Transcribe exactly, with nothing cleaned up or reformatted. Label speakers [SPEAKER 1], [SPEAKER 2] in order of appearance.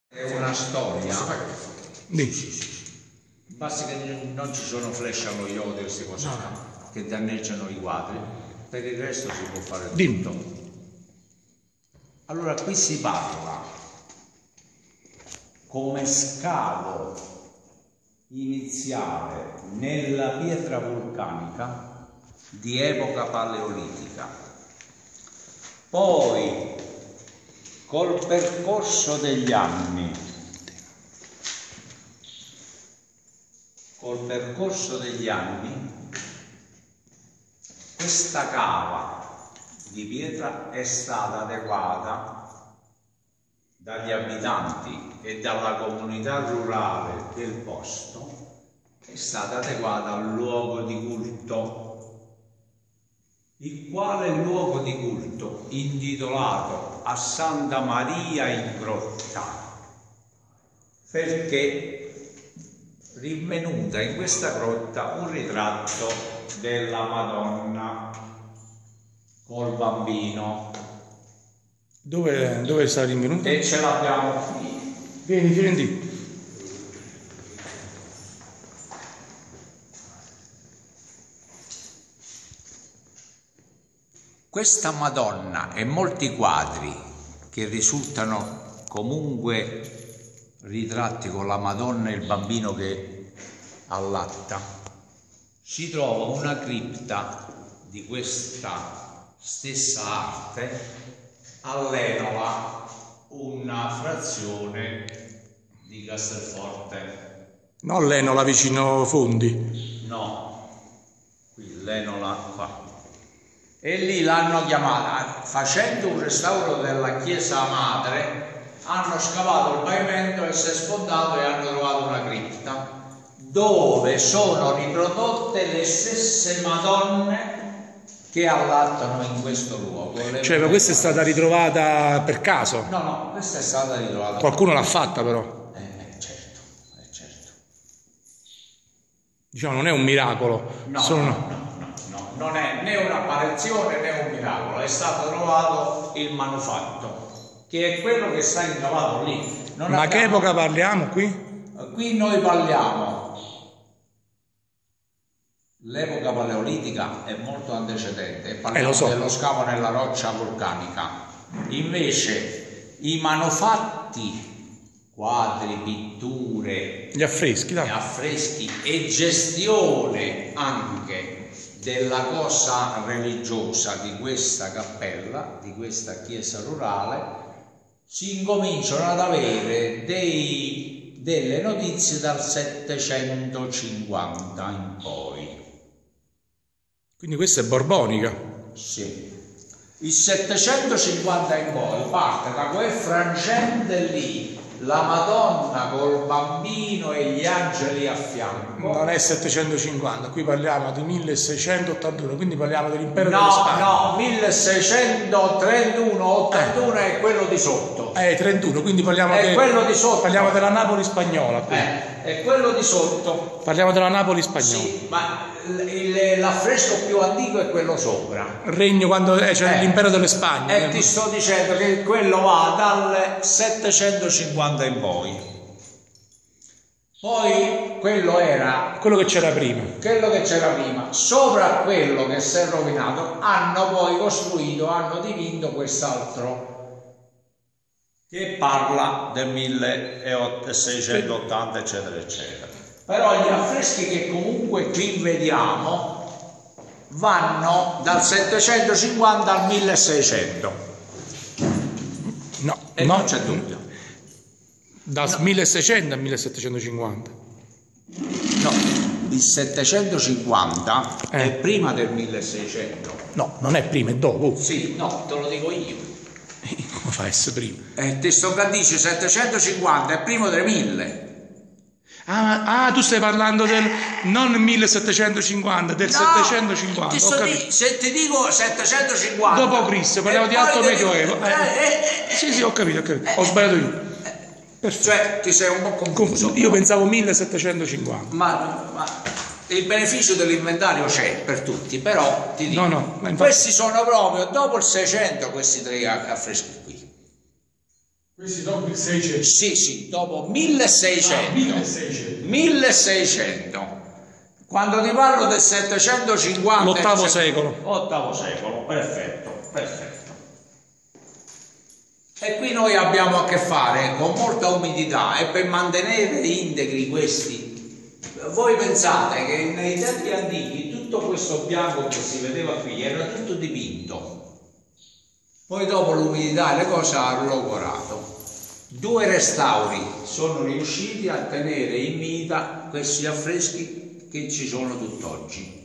[SPEAKER 1] È una storia.
[SPEAKER 2] Sì, sì, sì.
[SPEAKER 1] Basta che non ci sono flash allo iodio e queste cose qua, che danneggiano i quadri, per il resto si può fare tutto.
[SPEAKER 2] Dimmi.
[SPEAKER 1] Allora qui si parla come scavo iniziale nella pietra vulcanica di epoca paleolitica. Poi col percorso degli anni, col percorso degli anni, questa cava di pietra è stata adeguata dagli abitanti e dalla comunità rurale del posto, è stata adeguata al luogo di culto, il quale luogo di culto intitolato a Santa Maria in Grotta, perché rinvenuta in questa grotta un ritratto della Madonna col bambino.
[SPEAKER 2] Dove, dove sta rinvenuta?
[SPEAKER 1] E ce l'abbiamo qui.
[SPEAKER 2] Vieni, vieni.
[SPEAKER 1] Questa Madonna e molti quadri che risultano comunque ritratti con la Madonna e il bambino che allatta, si trova una cripta di questa stessa arte all'Enola, una frazione di Castelforte.
[SPEAKER 2] Non l'Enola vicino Fondi.
[SPEAKER 1] No, qui l'Enola qua. E lì l'hanno chiamata, facendo un restauro della chiesa madre, hanno scavato il pavimento e si è sfondato e hanno trovato una cripta dove sono riprodotte le stesse Madonne che allattano in questo luogo.
[SPEAKER 2] Cioè, ma questa è stata ritrovata per caso?
[SPEAKER 1] No, no, questa è stata ritrovata.
[SPEAKER 2] Qualcuno l'ha fatta però?
[SPEAKER 1] Eh, eh, certo, eh, certo.
[SPEAKER 2] Diciamo, non è un miracolo.
[SPEAKER 1] No,
[SPEAKER 2] sono...
[SPEAKER 1] no, no. Non è né un'apparizione né un miracolo, è stato trovato il manufatto, che è quello che sta incavato lì. Non
[SPEAKER 2] Ma
[SPEAKER 1] abbiamo...
[SPEAKER 2] che epoca parliamo qui?
[SPEAKER 1] Qui noi parliamo, l'epoca paleolitica è molto antecedente, parliamo
[SPEAKER 2] eh, lo so.
[SPEAKER 1] dello scavo nella roccia vulcanica. Invece i manufatti, quadri, pitture,
[SPEAKER 2] gli affreschi, dai.
[SPEAKER 1] affreschi e gestione anche della cosa religiosa di questa cappella, di questa chiesa rurale, si incominciano ad avere dei, delle notizie dal settecentocinquanta in poi.
[SPEAKER 2] Quindi questa è borbonica?
[SPEAKER 1] Sì. Il settecentocinquanta in poi parte da quel frangente lì, la Madonna col bambino e gli angeli a fianco.
[SPEAKER 2] Non è settecentocinquanta, qui parliamo di milleseicentottantuno, quindi parliamo dell'impero
[SPEAKER 1] no,
[SPEAKER 2] delle Spagna.
[SPEAKER 1] No, milleseicentotrentuno ottantuno eh. è quello di sotto.
[SPEAKER 2] Eh, trentuno, quindi parliamo,
[SPEAKER 1] è
[SPEAKER 2] de...
[SPEAKER 1] quello di sotto.
[SPEAKER 2] Parliamo della Napoli spagnola.
[SPEAKER 1] Eh, è quello di sotto.
[SPEAKER 2] Parliamo della Napoli spagnola.
[SPEAKER 1] Sì, ma l'affresco più antico è quello sopra.
[SPEAKER 2] Il regno quando c'è cioè eh, l'impero delle Spagne.
[SPEAKER 1] E eh. ti sto dicendo che quello va dal settecentocinquanta in poi. Poi quello era
[SPEAKER 2] quello che c'era prima.
[SPEAKER 1] Quello che c'era prima. Sopra quello che si è rovinato hanno poi costruito, hanno dipinto quest'altro che parla del milleseicentoottanta eccetera eccetera. Però gli affreschi che comunque qui vediamo vanno dal settecentocinquanta al milleseicento.
[SPEAKER 2] No,
[SPEAKER 1] e
[SPEAKER 2] no,
[SPEAKER 1] non c'è dubbio.
[SPEAKER 2] Da no. milleseicento al millesettecentocinquanta.
[SPEAKER 1] No, il settecentocinquanta
[SPEAKER 2] eh.
[SPEAKER 1] è prima del milleseicento.
[SPEAKER 2] No, non è prima, è dopo.
[SPEAKER 1] Sì, no, te lo dico io.
[SPEAKER 2] Come fa a essere prima?
[SPEAKER 1] Eh, ti sto che dice settecentocinquanta è primo del mille.
[SPEAKER 2] Ah, ah, tu stai parlando del non millesettecentocinquanta, del
[SPEAKER 1] no,
[SPEAKER 2] settecentocinquanta.
[SPEAKER 1] Ti sto di, se ti dico settecentocinquanta
[SPEAKER 2] dopo Cristo, parliamo di alto medioevo. Eh,
[SPEAKER 1] eh, eh,
[SPEAKER 2] sì, sì, ho capito, ho capito. Eh, ho sbagliato io.
[SPEAKER 1] Perfetto. Cioè, ti sei un po' confuso.
[SPEAKER 2] Io pensavo millesettecentocinquanta.
[SPEAKER 1] Ma, ma il beneficio dell'inventario c'è per tutti, però ti dico,
[SPEAKER 2] no, no, ma infatti...
[SPEAKER 1] questi sono proprio dopo il seicento, questi tre affreschi qui.
[SPEAKER 2] Questi dopo il seicento?
[SPEAKER 1] Sì, sì, dopo milleseicento.
[SPEAKER 2] Ah, milleseicento.
[SPEAKER 1] milleseicento. Quando ti parlo del settecentocinquanta...
[SPEAKER 2] L'ottavo secolo.
[SPEAKER 1] Ottavo secolo, perfetto, perfetto. E qui noi abbiamo a che fare con molta umidità e per mantenere integri questi, voi pensate che nei tempi antichi tutto questo bianco che si vedeva qui era tutto dipinto, poi dopo l'umidità e le cose hanno logorato. Due restauri sono riusciti a tenere in vita questi affreschi che ci sono tutt'oggi.